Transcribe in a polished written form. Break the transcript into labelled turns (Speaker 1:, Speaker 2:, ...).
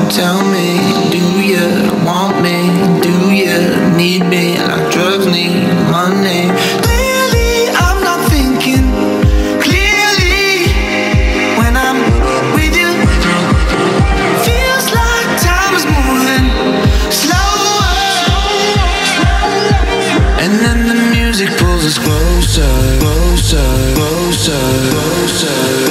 Speaker 1: Tell me, do you want me? Do you need me like drugs need money? Clearly, I'm not thinking clearly when I'm with you. Feels like time is moving slower, and then the music pulls us closer, closer, closer, closer.